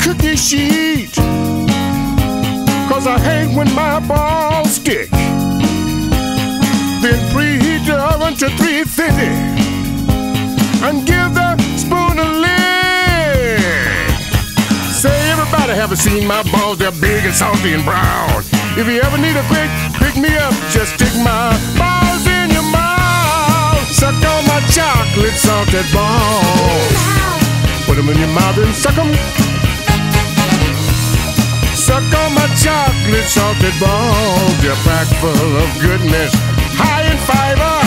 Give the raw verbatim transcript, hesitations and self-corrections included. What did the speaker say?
cookie sheet, 'cause I hate when my balls stick. Then preheat the oven to three fifty and give the spoon a lick. Say, everybody haven't seen my balls, they're big and salty and brown. If you ever need a quick pick me up, just stick my balls in your mouth. Suck on my chocolate salted balls. Put them in your mouth and suck them. Suck on my chocolate salted balls. They're packed full of goodness, high in fiber.